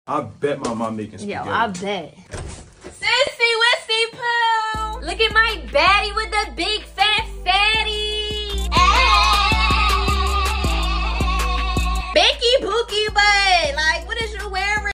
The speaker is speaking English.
I bet my mom making spaghetti. Yo, I bet. Sissy Wissy Poo! Look at my baddie with the big fat fatty! Becky Pookie Butt!